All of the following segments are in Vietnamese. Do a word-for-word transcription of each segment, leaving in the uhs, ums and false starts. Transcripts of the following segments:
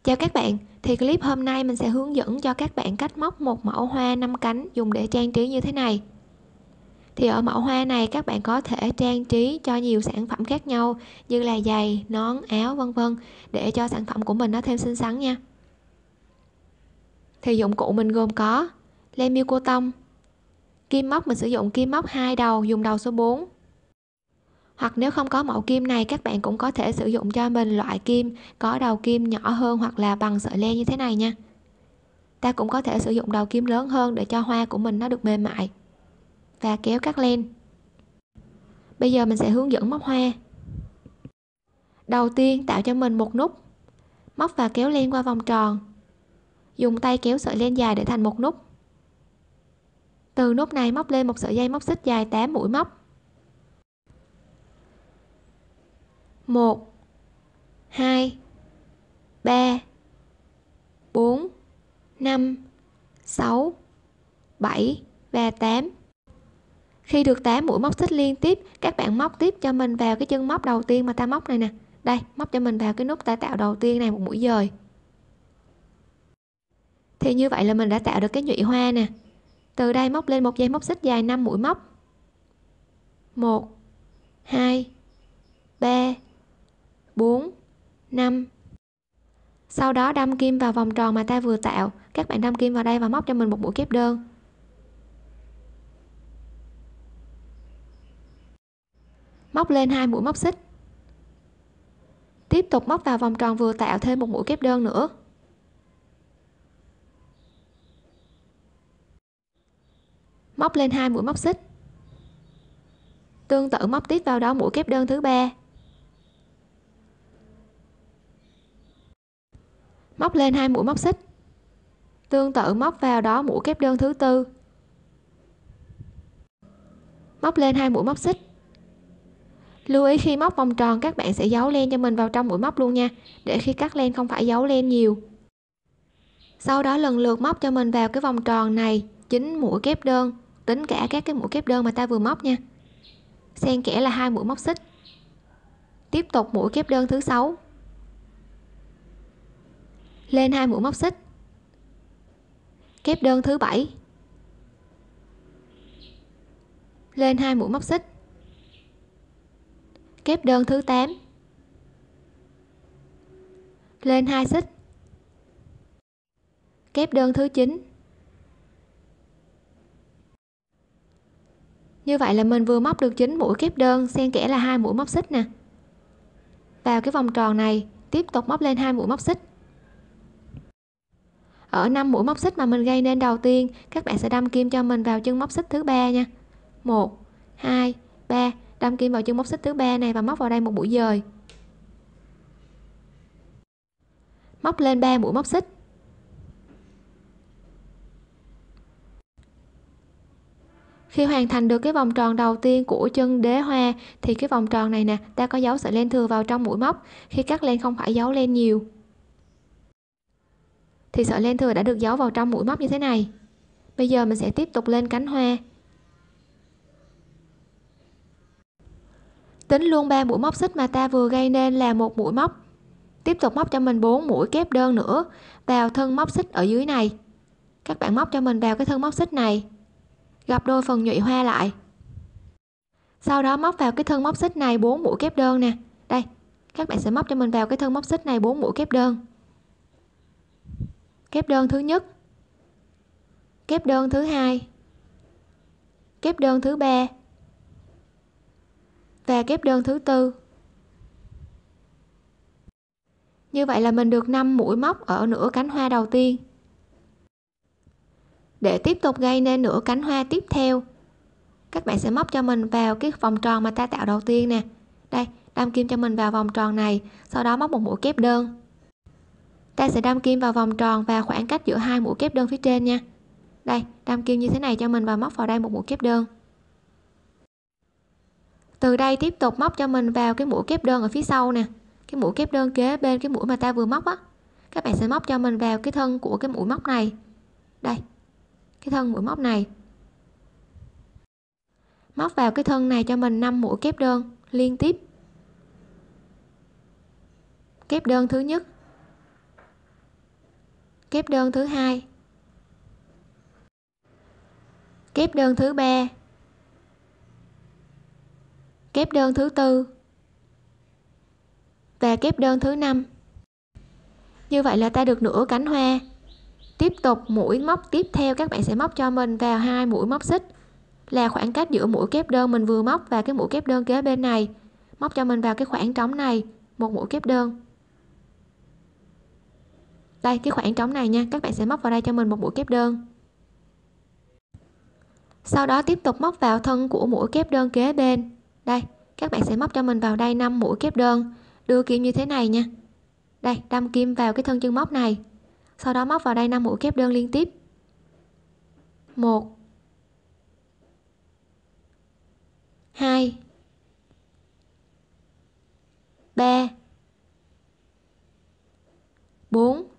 Chào các bạn, thì clip hôm nay mình sẽ hướng dẫn cho các bạn cách móc một mẫu hoa năm cánh dùng để trang trí như thế này. Thì ở mẫu hoa này các bạn có thể trang trí cho nhiều sản phẩm khác nhau như là giày, nón, áo vân vân để cho sản phẩm của mình nó thêm xinh xắn nha. Thì dụng cụ mình gồm có len miêu cô tông, kim móc mình sử dụng kim móc hai đầu dùng đầu số bốn. Hoặc nếu không có mẫu kim này các bạn cũng có thể sử dụng cho mình loại kim có đầu kim nhỏ hơn hoặc là bằng sợi len như thế này nha. Ta cũng có thể sử dụng đầu kim lớn hơn để cho hoa của mình nó được mềm mại. Và kéo cắt len. Bây giờ mình sẽ hướng dẫn móc hoa. Đầu tiên tạo cho mình một nút, móc và kéo len qua vòng tròn, dùng tay kéo sợi len dài để thành một nút. Từ nút này móc lên một sợi dây móc xích dài tám mũi móc. một hai ba bốn năm sáu bảy và tám. Khi được tám mũi móc xích liên tiếp, các bạn móc tiếp cho mình vào cái chân móc đầu tiên mà ta móc này nè. Đây, móc cho mình vào cái nút ta tạo đầu tiên này một mũi dời. Thì như vậy là mình đã tạo được cái nhụy hoa nè. Từ đây móc lên một dây móc xích dài năm mũi móc. một hai ba bốn năm. Sau đó đâm kim vào vòng tròn mà ta vừa tạo, các bạn đâm kim vào đây và móc cho mình một mũi kép đơn. Móc lên hai mũi móc xích. Tiếp tục móc vào vòng tròn vừa tạo thêm một mũi kép đơn nữa. Móc lên hai mũi móc xích. Tương tự móc tiếp vào đó mũi kép đơn thứ ba. Móc lên hai mũi móc xích. Tương tự móc vào đó mũi kép đơn thứ tư. Móc lên hai mũi móc xích. Lưu ý khi móc vòng tròn các bạn sẽ giấu len cho mình vào trong mũi móc luôn nha, để khi cắt len không phải giấu len nhiều. Sau đó lần lượt móc cho mình vào cái vòng tròn này chín mũi kép đơn, tính cả các cái mũi kép đơn mà ta vừa móc nha. Xen kẽ là hai mũi móc xích. Tiếp tục mũi kép đơn thứ sáu. Lên hai mũi móc xích. Kép đơn thứ bảy. Lên hai mũi móc xích. Kép đơn thứ tám. Lên hai xích. Kép đơn thứ chín. Như vậy là mình vừa móc được chín mũi kép đơn, xen kẽ là hai mũi móc xích nè. Vào cái vòng tròn này, tiếp tục móc lên hai mũi móc xích. Ở năm mũi móc xích mà mình gây nên đầu tiên, các bạn sẽ đâm kim cho mình vào chân móc xích thứ ba nha. một hai ba, đâm kim vào chân móc xích thứ ba này và móc vào đây một mũi dời. Móc lên ba mũi móc xích. Khi hoàn thành được cái vòng tròn đầu tiên của chân đế hoa thì cái vòng tròn này nè, ta có giấu sợi len thừa vào trong mũi móc. Khi cắt len không phải giấu len nhiều. Thì sợi len thừa đã được giấu vào trong mũi móc như thế này. Bây giờ mình sẽ tiếp tục lên cánh hoa. Tính luôn ba mũi móc xích mà ta vừa gây nên là một mũi móc. Tiếp tục móc cho mình bốn mũi kép đơn nữa vào thân móc xích ở dưới này. Các bạn móc cho mình vào cái thân móc xích này, gập đôi phần nhụy hoa lại. Sau đó móc vào cái thân móc xích này bốn mũi kép đơn nè. Đây, các bạn sẽ móc cho mình vào cái thân móc xích này bốn mũi kép đơn. Kép đơn thứ nhất, kép đơn thứ hai, kép đơn thứ ba và kép đơn thứ tư. Như vậy là mình được năm mũi móc ở nửa cánh hoa đầu tiên. Để tiếp tục gây nên nửa cánh hoa tiếp theo, các bạn sẽ móc cho mình vào cái vòng tròn mà ta tạo đầu tiên nè. Đây, đâm kim cho mình vào vòng tròn này, sau đó móc một mũi kép đơn. Ta sẽ đâm kim vào vòng tròn và khoảng cách giữa hai mũi kép đơn phía trên nha. Đây, đâm kim như thế này cho mình và móc vào đây một mũi kép đơn. Từ đây tiếp tục móc cho mình vào cái mũi kép đơn ở phía sau nè, cái mũi kép đơn kế bên cái mũi mà ta vừa móc á. Các bạn sẽ móc cho mình vào cái thân của cái mũi móc này. Đây, cái thân mũi móc này. Móc vào cái thân này cho mình năm mũi kép đơn liên tiếp. Kép đơn thứ nhất, kép đơn thứ hai, kép đơn thứ ba, kép đơn thứ tư và kép đơn thứ năm. Như vậy là ta được nửa cánh hoa. Tiếp tục mũi móc tiếp theo các bạn sẽ móc cho mình vào hai mũi móc xích, là khoảng cách giữa mũi kép đơn mình vừa móc và cái mũi kép đơn kế bên này. Móc cho mình vào cái khoảng trống này một mũi kép đơn. Đây, cái khoảng trống này nha, các bạn sẽ móc vào đây cho mình một mũi kép đơn. Sau đó tiếp tục móc vào thân của mũi kép đơn kế bên. Đây, các bạn sẽ móc cho mình vào đây năm mũi kép đơn, đưa kim như thế này nha. Đây, đâm kim vào cái thân chân móc này. Sau đó móc vào đây năm mũi kép đơn liên tiếp. một, hai, ba, bốn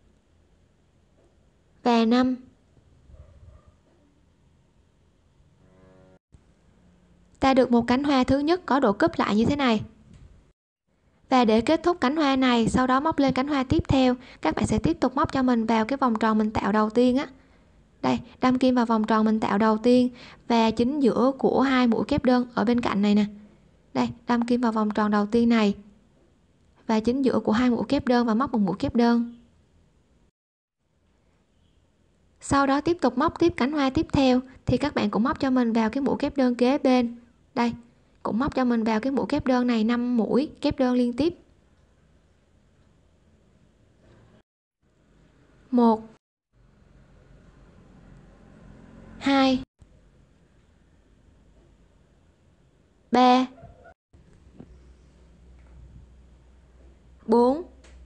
và năm. Ta được một cánh hoa thứ nhất có độ cúp lại như thế này. Và để kết thúc cánh hoa này, sau đó móc lên cánh hoa tiếp theo, các bạn sẽ tiếp tục móc cho mình vào cái vòng tròn mình tạo đầu tiên á. Đây, đâm kim vào vòng tròn mình tạo đầu tiên và chính giữa của hai mũi kép đơn ở bên cạnh này nè. Đây, đâm kim vào vòng tròn đầu tiên này và chính giữa của hai mũi kép đơn và móc một mũi kép đơn. Sau đó tiếp tục móc tiếp cánh hoa tiếp theo thì các bạn cũng móc cho mình vào cái mũi kép đơn kế bên. Đây, cũng móc cho mình vào cái mũi kép đơn này năm mũi kép đơn liên tiếp. một, hai, ba, bốn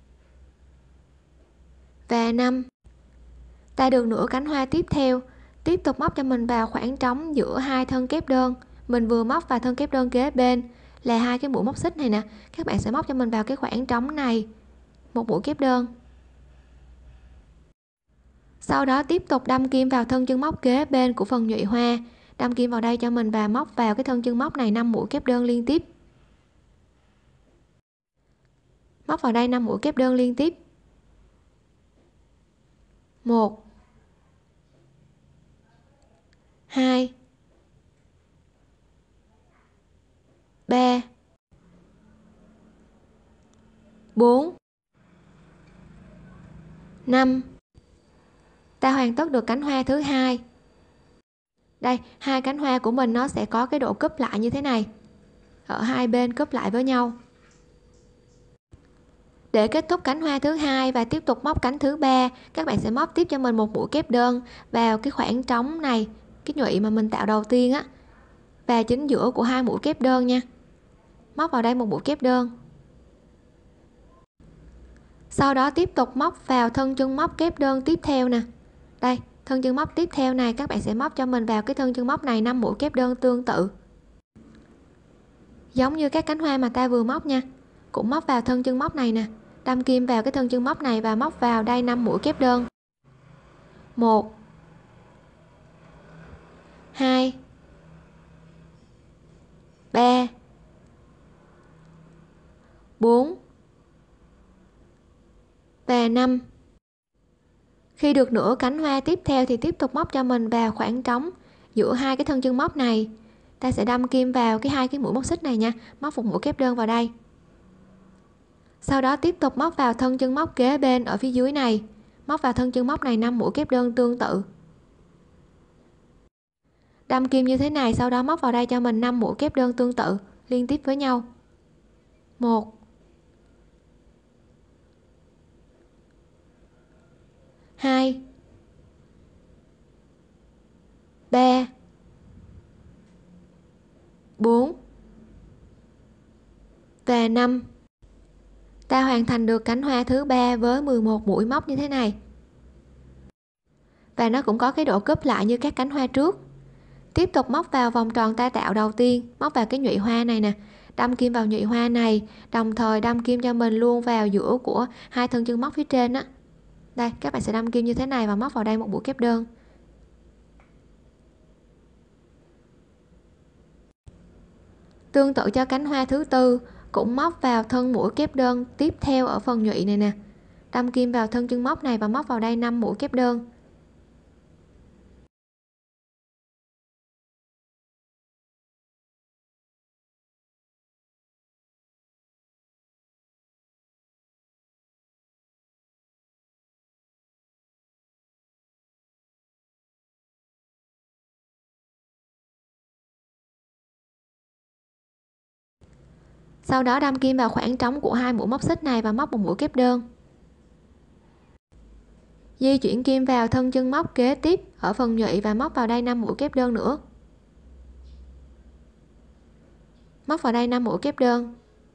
và năm. Ta được nửa cánh hoa tiếp theo, tiếp tục móc cho mình vào khoảng trống giữa hai thân kép đơn mình vừa móc và thân kép đơn kế bên, là hai cái mũi móc xích này nè. Các bạn sẽ móc cho mình vào cái khoảng trống này một mũi kép đơn. Sau đó tiếp tục đâm kim vào thân chân móc kế bên của phần nhụy hoa, đâm kim vào đây cho mình và móc vào cái thân chân móc này năm mũi kép đơn liên tiếp. Móc vào đây năm mũi kép đơn liên tiếp. một, hai, ba, bốn, năm. Ta hoàn tất được cánh hoa thứ hai. Đây, hai cánh hoa của mình nó sẽ có cái độ cúp lại như thế này, ở hai bên cúp lại với nhau. Để kết thúc cánh hoa thứ hai và tiếp tục móc cánh thứ ba, các bạn sẽ móc tiếp cho mình một mũi kép đơn vào cái khoảng trống này, cái nhụy mà mình tạo đầu tiên á, và chính giữa của hai mũi kép đơn nha. Móc vào đây một mũi kép đơn. Sau đó tiếp tục móc vào thân chân móc kép đơn tiếp theo nè. Đây, thân chân móc tiếp theo này các bạn sẽ móc cho mình vào cái thân chân móc này năm mũi kép đơn tương tự. Giống như các cánh hoa mà ta vừa móc nha. Cũng móc vào thân chân móc này nè, đâm kim vào cái thân chân móc này và móc vào đây năm mũi kép đơn. một, hai, ba, bốn và năm. Khi được nửa cánh hoa tiếp theo thì tiếp tục móc cho mình vào khoảng trống giữa hai cái thân chân móc này. Ta sẽ đâm kim vào cái hai cái mũi móc xích này nha, móc một mũi kép đơn vào đây. Sau đó tiếp tục móc vào thân chân móc kế bên ở phía dưới này, móc vào thân chân móc này năm mũi kép đơn tương tự. Đâm kim như thế này, sau đó móc vào đây cho mình năm mũi kép đơn tương tự liên tiếp với nhau. một, hai, ba, bốn và năm. Ta hoàn thành được cánh hoa thứ ba với mười một mũi móc như thế này. Và nó cũng có cái độ cúp lại như các cánh hoa trước. Tiếp tục móc vào vòng tròn ta tạo đầu tiên, móc vào cái nhụy hoa này nè, đâm kim vào nhụy hoa này, đồng thời đâm kim cho mình luôn vào giữa của hai thân chân móc phía trên á. Đây, các bạn sẽ đâm kim như thế này và móc vào đây một mũi kép đơn. Tương tự cho cánh hoa thứ tư, cũng móc vào thân mũi kép đơn tiếp theo ở phần nhụy này nè, đâm kim vào thân chân móc này và móc vào đây năm mũi kép đơn. Sau đó đâm kim vào khoảng trống của hai mũi móc xích này và móc một mũi kép đơn. Di chuyển kim vào thân chân móc kế tiếp ở phần nhụy và móc vào đây năm mũi kép đơn nữa. Móc vào đây năm mũi kép đơn.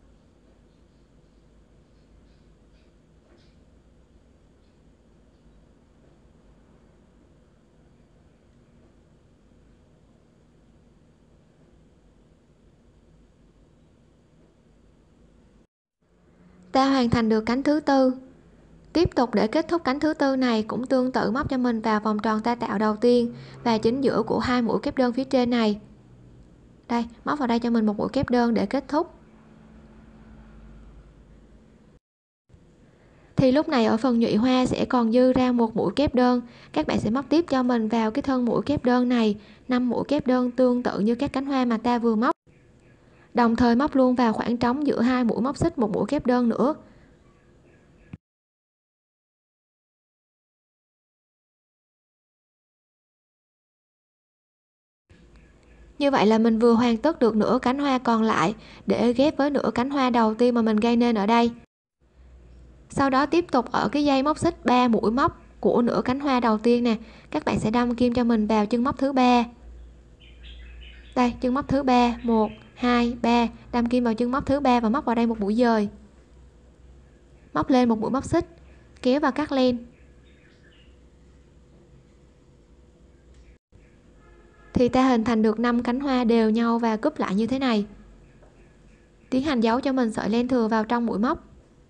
Ta hoàn thành được cánh thứ tư. Tiếp tục để kết thúc cánh thứ tư này cũng tương tự móc cho mình vào vòng tròn ta tạo đầu tiên và chính giữa của hai mũi kép đơn phía trên này. Đây, móc vào đây cho mình một mũi kép đơn để kết thúc. Thì lúc này ở phần nhụy hoa sẽ còn dư ra một mũi kép đơn, các bạn sẽ móc tiếp cho mình vào cái thân mũi kép đơn này năm mũi kép đơn tương tự như các cánh hoa mà ta vừa móc. Đồng thời móc luôn vào khoảng trống giữa hai mũi móc xích một mũi kép đơn nữa. Như vậy là mình vừa hoàn tất được nửa cánh hoa còn lại để ghép với nửa cánh hoa đầu tiên mà mình gây nên ở đây. Sau đó tiếp tục ở cái dây móc xích ba mũi móc của nửa cánh hoa đầu tiên nè, các bạn sẽ đâm kim cho mình vào chân móc thứ ba. Đây, chân móc thứ ba, một, hai, ba, đâm kim vào chân móc thứ ba và móc vào đây một mũi dời. Móc lên một mũi móc xích, kéo vào cắt len. Thì ta hình thành được năm cánh hoa đều nhau và cúp lại như thế này. Tiến hành giấu cho mình sợi len thừa vào trong mũi móc.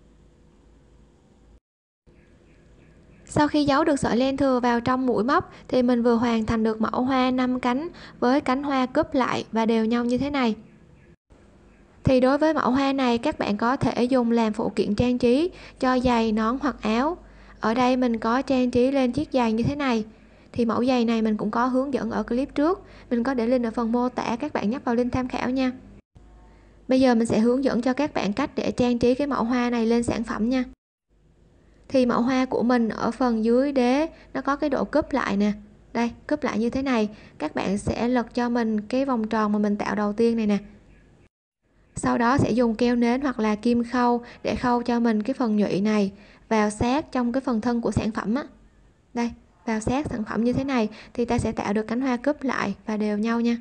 Sau khi giấu được sợi len thừa vào trong mũi móc thì mình vừa hoàn thành được mẫu hoa năm cánh với cánh hoa cúp lại và đều nhau như thế này. Thì đối với mẫu hoa này các bạn có thể dùng làm phụ kiện trang trí cho giày, nón hoặc áo. Ở đây mình có trang trí lên chiếc giày như thế này. Thì mẫu giày này mình cũng có hướng dẫn ở clip trước, mình có để link ở phần mô tả, các bạn nhấp vào link tham khảo nha. Bây giờ mình sẽ hướng dẫn cho các bạn cách để trang trí cái mẫu hoa này lên sản phẩm nha. Thì mẫu hoa của mình ở phần dưới đế nó có cái độ cúp lại nè, đây cúp lại như thế này. Các bạn sẽ lật cho mình cái vòng tròn mà mình tạo đầu tiên này nè, sau đó sẽ dùng keo nến hoặc là kim khâu để khâu cho mình cái phần nhụy này vào sát trong cái phần thân của sản phẩm á. Đây, vào sát sản phẩm như thế này thì ta sẽ tạo được cánh hoa cúp lại và đều nhau nha.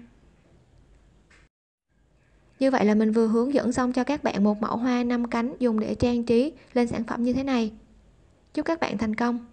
Như vậy là mình vừa hướng dẫn xong cho các bạn một mẫu hoa năm cánh dùng để trang trí lên sản phẩm như thế này. Chúc các bạn thành công.